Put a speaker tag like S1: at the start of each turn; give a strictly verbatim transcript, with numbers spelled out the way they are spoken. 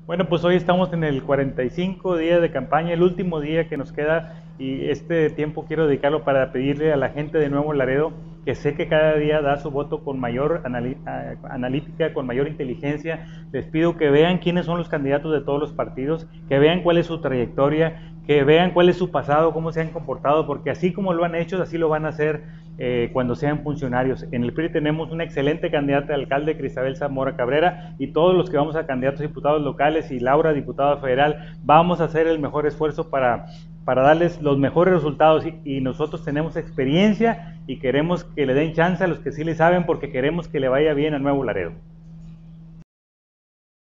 S1: Bueno, pues hoy estamos en el cuarenta y cinco día de campaña, el último día que nos queda, y este tiempo quiero dedicarlo para pedirle a la gente de Nuevo Laredo, que sé que cada día da su voto con mayor anali- a- analítica, con mayor inteligencia. Les pido que vean quiénes son los candidatos de todos los partidos, que vean cuál es su trayectoria, que vean cuál es su pasado, cómo se han comportado, porque así como lo han hecho, así lo van a hacer eh, cuando sean funcionarios. En el P R I tenemos una excelente candidata de alcalde, Cristabel Zamora Cabrera, y todos los que vamos a candidatos a diputados locales, y Laura, diputada federal, vamos a hacer el mejor esfuerzo para, para darles los mejores resultados, y, y nosotros tenemos experiencia y queremos que le den chance a los que sí le saben, porque queremos que le vaya bien a Nuevo Laredo.